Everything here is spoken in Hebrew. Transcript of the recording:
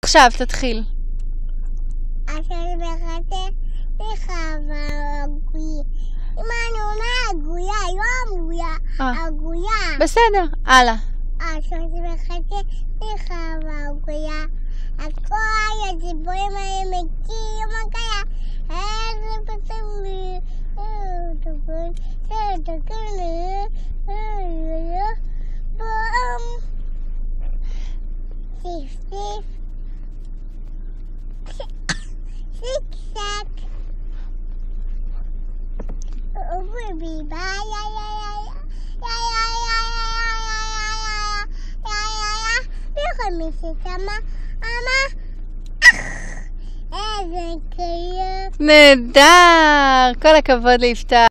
עכשיו, תתחיל. אני מחכה לך והגויה. אמא, אני הגויה, לא המויה, הגויה. בסדר, הלאה. אני מחכה לך והגויה. הכל הדיבורים האלה מכיר מה קרה. איזה פתאום לי. בום. סיף. Sick-sack. Ruby, bye, נהדר, כל הכבוד ליפתח.